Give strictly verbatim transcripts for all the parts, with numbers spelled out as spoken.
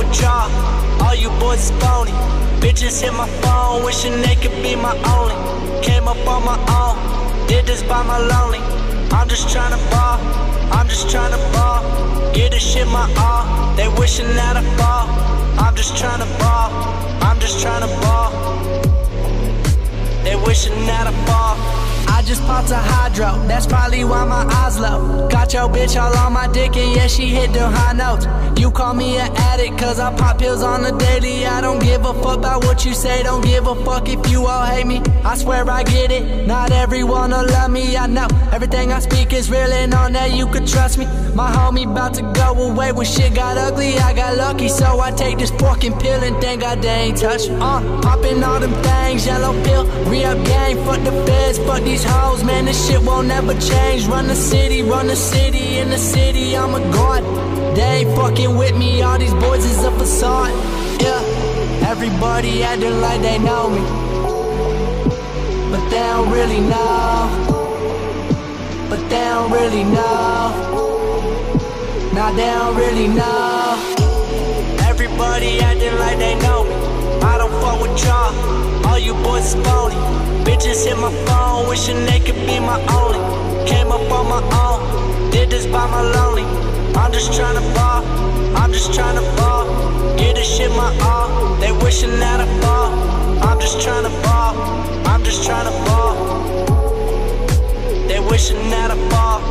with y'all. All you boys is phony. Bitches hit my phone, wishing they could be my only. Came up on my own, did this by my lonely. I'm just tryna ball, I'm just tryna ball. Get this shit my all, they wishing that I fall. I'm just tryna ball, I'm just tryna ball. They wishing that I fall. I just popped a hydro, that's probably why my eyes low. Got your bitch all on my dick and yeah, she hit the high notes. You call me an addict cause I pop pills on the daily. I don't give a fuck about what you say, don't give a fuck if you all hate me. I swear I get it, not everyone'll love me, I know. Everything I speak is real and on that you could trust me. My homie about to go away when shit got ugly. I got lucky so I take this fucking pill and thank God they ain't touch me. Uh, popping all them things, yellow pill, re-up gang, fuck the feds, fuck these hoes, man, this shit won't never change. Run the city, run the city, in the city, I'm a god. They ain't fucking with me, all these boys is a facade. Yeah, everybody acting like they know me, but they don't really know. But they don't really know. Nah, they don't really know. Everybody acting like they know me. I don't fuck with y'all, all you boys is phony. Bitches hit my phone, wishing they could be my only. Came up on my own, did this by my lonely. I'm just tryna ball, I'm just tryna ball. Get this shit my all, they wishing that I fall. I'm just tryna ball, I'm just tryna ball. They wishing that I fall.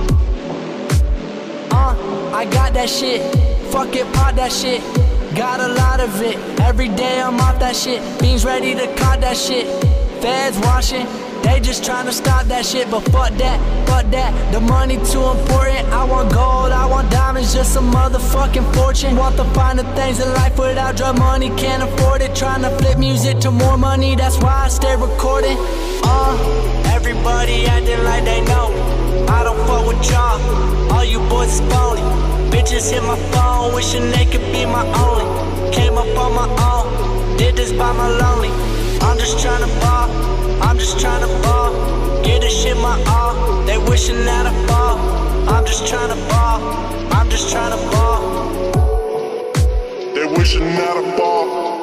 Uh, I got that shit, fuck it, pop that shit. Got a lot of it, every day I'm off that shit. Beans ready to caught that shit. Feds watching, they just tryna stop that shit. But fuck that, fuck that, the money too important. I want gold, I want diamonds, just a motherfucking fortune. Want the finer things in life without drug money, can't afford it. Tryna flip music to more money, that's why I stay recording. Uh, everybody acting like they know me. I don't fuck with y'all, all you boys is phony. Bitches hit my phone, wishing they could be my only. Came up on my own, did this by my lonely. I'm just tryna ball, I'm just tryna ball. Get this shit my all, they wishing that I fall. I'm just tryna ball, I'm just tryna ball. They wishing that I fall.